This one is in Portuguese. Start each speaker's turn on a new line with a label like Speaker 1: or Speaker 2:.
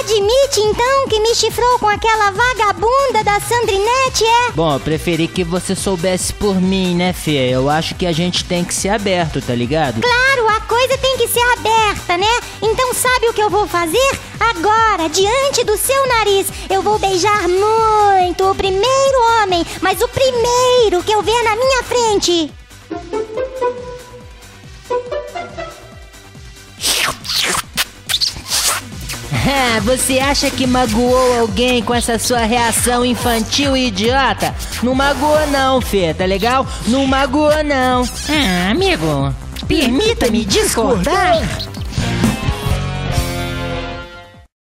Speaker 1: admite então que me chifrou com aquela vagabunda da Sandrinete, é?
Speaker 2: Bom, eu preferi que você soubesse por mim, né, Fê? Eu acho que a gente tem que ser aberto, tá ligado?
Speaker 1: Claro, a coisa tem que ser aberta, né? Então sabe o que eu vou fazer? Agora, diante do seu nariz, eu vou beijar muito o primeiro homem, mas o primeiro que eu ver na minha frente.
Speaker 2: Você acha que magoou alguém com essa sua reação infantil e idiota? Não magoou não, Fê, tá legal? Não magoou não.
Speaker 3: Amigo, permita-me discordar.